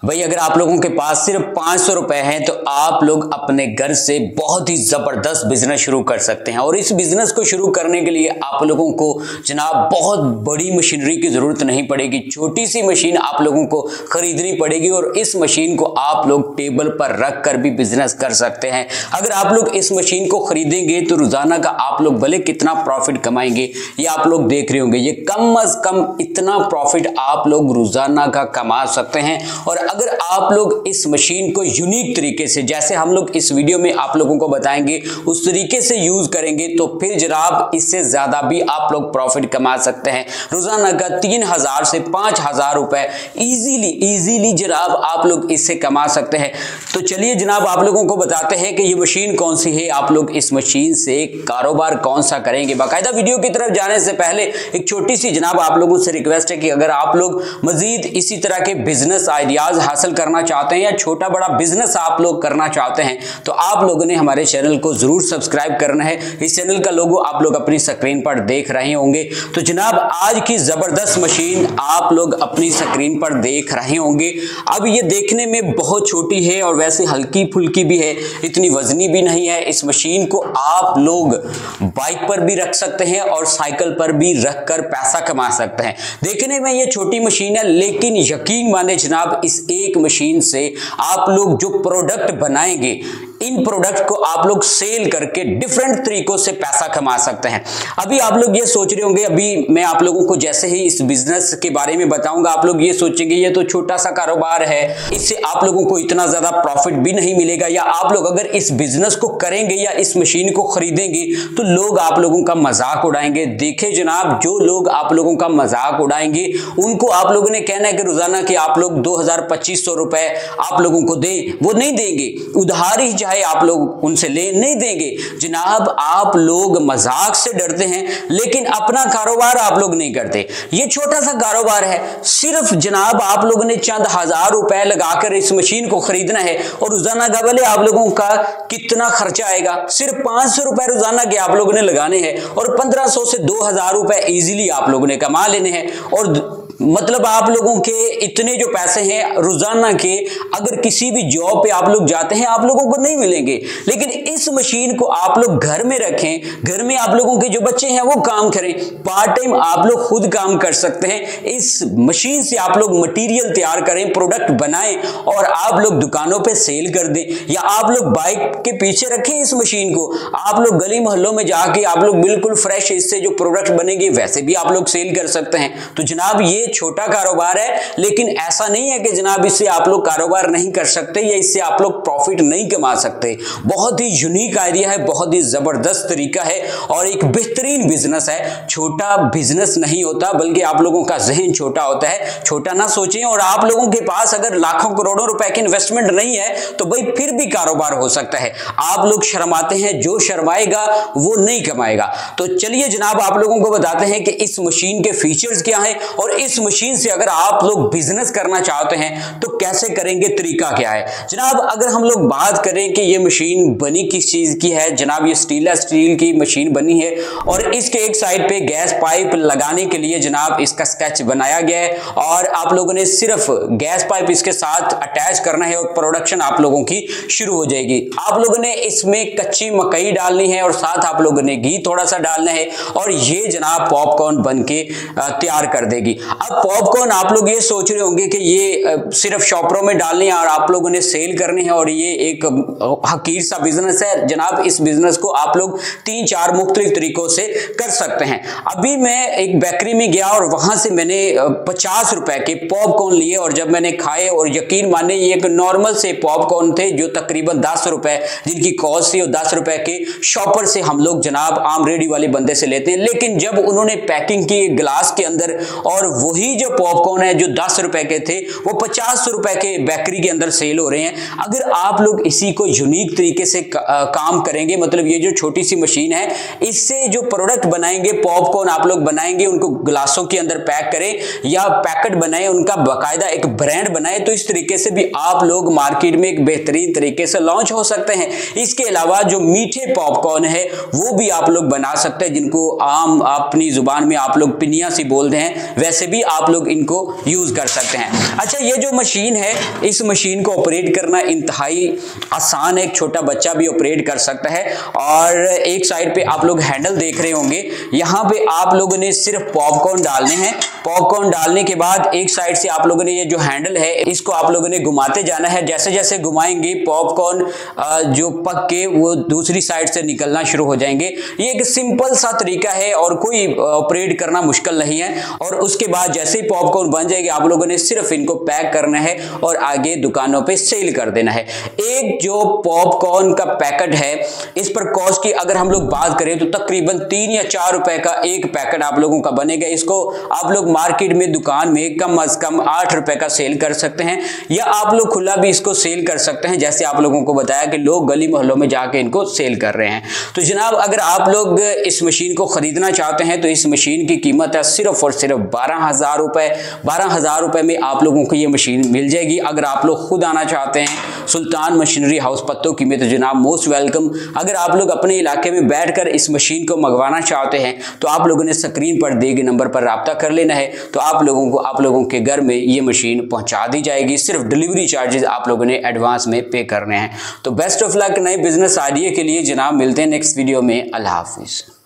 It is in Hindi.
भाई अगर आप लोगों के पास सिर्फ 500 रुपए हैं तो आप लोग अपने घर से बहुत ही जबरदस्त बिजनेस शुरू कर सकते हैं। और इस बिजनेस को शुरू करने के लिए आप लोगों को जनाब बहुत बड़ी मशीनरी की जरूरत नहीं पड़ेगी। छोटी सी मशीन आप लोगों को खरीदनी पड़ेगी और इस मशीन को आप लोग टेबल पर रख कर भी बिजनेस कर सकते हैं। अगर आप लोग इस मशीन को खरीदेंगे तो रोजाना का आप लोग भले कितना प्रॉफिट कमाएंगे ये आप लोग देख रहे होंगे। ये कम अज कम इतना प्रॉफिट आप लोग रोजाना का कमा सकते हैं। और अगर आप लोग इस मशीन को यूनिक तरीके से, जैसे हम लोग इस वीडियो में आप लोगों को बताएंगे, उस तरीके से यूज करेंगे तो फिर जनाब इससे ज्यादा भी आप लोग प्रॉफिट कमा सकते हैं। रोजाना का 3000 से 5000 रुपए इजीली जनाब आप लोग इससे कमा सकते हैं। तो चलिए जनाब आप लोगों को बताते हैं कि ये मशीन कौन सी है, आप लोग इस मशीन से कारोबार कौन सा करेंगे। बाकायदा वीडियो की तरफ जाने से पहले एक छोटी सी जनाब आप लोगों से रिक्वेस्ट है कि अगर आप लोग मजीद इसी तरह के बिजनेस आइडियाज हासिल करना चाहते हैं या छोटा बड़ा बिजनेस आप लोग करना चाहते हैं तो आप लोगों ने हमारे चैनल को जरूर सब्सक्राइब करना है। इस चैनल का लोगो आप लोग अपनी स्क्रीन पर देख रहे होंगे। तो जनाब आज की जबरदस्त मशीन आप लोग अपनी स्क्रीन पर देख रहे होंगे। अब ये देखने में बहुत छोटी है और वैसे हल्की फुल्की भी है, इतनी वजनी भी नहीं है। इस मशीन को आप लोग बाइक पर भी रख सकते हैं और साइकिल पर भी रखकर पैसा कमा सकते हैं। देखने में ये छोटी मशीन है लेकिन यकीन माने जनाब इस एक मशीन से आप लोग जो प्रोडक्ट बनाएंगे, इन प्रोडक्ट को आप लोग सेल करके डिफरेंट तरीकों से पैसा कमा सकते हैं। अभी आप लोग ये सोच रहे होंगे, अभी मैं आप लोगों को जैसे ही इस बिजनेस के बारे में बताऊंगा आप लोग ये सोचेंगे ये तो छोटा सा कारोबार है, इससे आप लोगों को इतना ज्यादा प्रॉफिट भी नहीं मिलेगा, या आप लोग अगर इस बिजनेस को करेंगे या इस मशीन को खरीदेंगे तो लोग आप लोगों का मजाक उड़ाएंगे। देखे जनाब जो लोग आप लोगों का मजाक उड़ाएंगे उनको आप लोगों ने कहना है कि रोजाना के आप लोग 2000-2500 रुपए आप लोगों को दें, वो नहीं देंगे। उधार ही चाहे आप लोग उनसे ले नहीं देंगे। जनाब आप लोग मजाक से डरते हैं लेकिन अपना कारोबार आप लोग नहीं करते। ये छोटा सा कारोबार है, सिर्फ जनाब आप लोगों ने चंद हजार रुपए लगाकर इस मशीन को खरीदना है और रोजाना का भले आप लोगों का कितना खर्चा आएगा, सिर्फ 500 रुपए रोजाना के आप लोगों ने लगाने हैं और 1500 से 2000 रुपए इजीली आप लोगों ने कमा लेने हैं। और मतलब आप लोगों के इतने जो पैसे हैं रोजाना के अगर किसी भी जॉब पे आप लोग जाते हैं आप लोगों को नहीं मिलेंगे। लेकिन इस मशीन को आप लोग घर में रखें, घर में आप लोगों के जो बच्चे हैं वो काम करें, पार्ट टाइम आप लोग खुद काम कर सकते हैं। इस मशीन से आप लोग मटेरियल तैयार करें, प्रोडक्ट बनाएं और आप लोग दुकानों पे सेल कर दें, या आप लोग बाइक के पीछे रखें इस मशीन को। आप लोग गली मोहल्लों में जाके आप लोग बिल्कुल फ्रेश इससे जो प्रोडक्ट बनेंगे वैसे भी आप लोग सेल कर सकते हैं। तो जनाब ये छोटा कारोबार है लेकिन ऐसा नहीं है कि जनाब इससे आप लोग कारोबार नहीं कर सकते या इससे आप लोग प्रॉफिट नहीं कमा सकते। बहुत ही यूनिक आइडिया है, बहुत ही जबरदस्त तरीका है और एक बेहतरीन बिजनेस है। छोटा बिजनेस नहीं होता बल्कि आप लोगों का जहन छोटा होता है। छोटा ना सोचें। और आप लोगों के पास अगर लाखों करोड़ों रुपए की इन्वेस्टमेंट नहीं है तो भाई फिर भी कारोबार हो सकता है। आप लोग शर्माते हैं, जो शर्माएगा वो नहीं कमाएगा। तो चलिए जनाब आप लोगों को बताते हैं कि इस मशीन के फीचर्स क्या हैं और इस मशीन से अगर आप लोग बिजनेस करना चाहते हैं तो कैसे करेंगे, तरीका क्या है। जनाब अगर हम लोग बात करें कि ये मशीन बनी किस चीज की है, जनाब ये स्टील की मशीन बनी है और इसके एक साइड पे गैस पाइप लगाने के लिए जनाब इसका स्केच बनाया गया है और आप लोगों ने सिर्फ गैस पाइप इसके साथ अटैच करना है और प्रोडक्शन आप लोगों की शुरू हो जाएगी। आप लोगों ने इसमें कच्ची मकई डालनी है और साथ आप लोगों ने घी थोड़ा सा डालना है और ये जनाब पॉपकॉर्न बन के तैयार कर देगी। अब पॉपकॉर्न आप लोग ये सोच रहे होंगे कि ये सिर्फ शॉपरों में डालने हैं और आप लोगों ने सेल करने हैं और ये एक हकीर सा बिजनेस है। जनाब इस बिजनेस को आप लोग 3-4 मुख्तलिफ तरीकों से कर सकते हैं। अभी मैं एक बेकरी में गया और वहां से मैंने 50 रुपए के पॉपकॉर्न लिए और जब मैंने खाए और यकीन माने ये एक नॉर्मल से पॉपकॉर्न थे जो तकरीबन 10 रुपए जिनकी कॉस्ट थी और 10 रुपए के शॉपर से हम लोग जनाब आम रेडी वाले बंदे से लेते हैं। लेकिन जब उन्होंने पैकिंग की ग्लास के अंदर और वही जो पॉपकॉर्न है जो 10 रुपए के थे वो 50 रुपए के बेकरी के अंदर सेल हो रहे हैं। अगर आप लोग इसी को यूनिक तरीके से काम करेंगे, मतलब ये जो छोटी सी मशीन है इससे जो प्रोडक्ट बनाएंगे, पॉपकॉर्न आप लोग बनाएंगे, उनको ग्लासों के अंदर पैक करें या पैकेट बनाएं, उनका बाकायदा एक ब्रांड बनाएं, तो इस तरीके से भी आप लोग मार्केट में एक बेहतरीन तरीके से लॉन्च हो सकते हैं। इसके अलावा जो मीठे पॉपकॉर्न है वो भी आप लोग बना सकते हैं, जिनको आम अपनी जुबान में आप लोग पिनिया सी बोलते हैं, वैसे भी तभी आप लोग इनको यूज कर सकते हैं। अच्छा, ये जो मशीन है, इस मशीन को ऑपरेट करना इंतहाई आसान है, एक छोटा बच्चा भी ऑपरेट कर सकता है। और एक साइड पे आप लोग हैंडल देख रहे होंगे, यहां पे आप लोगों ने सिर्फ पॉपकॉर्न डालने हैं। पॉपकॉर्न डालने के बाद एक साइड से आप लोगों ने ये जो हैंडल है इसको आप लोगों ने घुमाते जाना है। जैसे जैसे घुमाएंगे पॉपकॉर्न जो पक के वो दूसरी साइड से निकलना शुरू हो जाएंगे। ये एक सिंपल सा तरीका है और कोई ऑपरेट करना मुश्किल नहीं है। और उसके बाद जैसे ही पॉपकॉर्न बन जाएगी आप लोगों ने सिर्फ इनको पैक करना है और आगे दुकानों पे सेल कर देना है। एक जो पॉपकॉर्न का पैकेट है, इस पर कॉस्ट की अगर हम लोग बात करें तो तकरीबन 3 या 4 रुपए का एक पैकेट आप लोगों का बनेगा। इसको आप लोग मार्केट में दुकान में कम अज कम 8 रुपए का सेल कर सकते हैं, या आप लोग खुला भी इसको सेल कर सकते हैं, जैसे आप लोगों को बताया कि लोग गली मोहल्लों में जाके इनको सेल कर रहे हैं। तो जनाब, अगर आप लोग इस मशीन को खरीदना चाहते हैं तो इस मशीन की कीमत है सिर्फ और सिर्फ 12,000 रुपए। 12,000 रुपए में आप लोगों को ये मशीन मिल जाएगी। अगर आप लोग खुद आना चाहते हैं सुल्तान मशीनरी हाउस पत्तों की में, तो जनाब मोस्ट वेलकम। अगर आप लोग अपने इलाके में बैठकर इस मशीन को मंगवाना चाहते हैं तो आप लोगों ने स्क्रीन पर दिए गए नंबर पर राब्ता कर लेना है, तो आप लोगों के घर में ये मशीन पहुंचा दी जाएगी। सिर्फ डिलीवरी चार्जेस आप लोगों ने एडवांस में पे करने हैं। तो बेस्ट ऑफ लक नए बिजनेस आइडिया के लिए जनाब, मिलते हैं नेक्स्ट वीडियो में। अल्लाह हाफिज।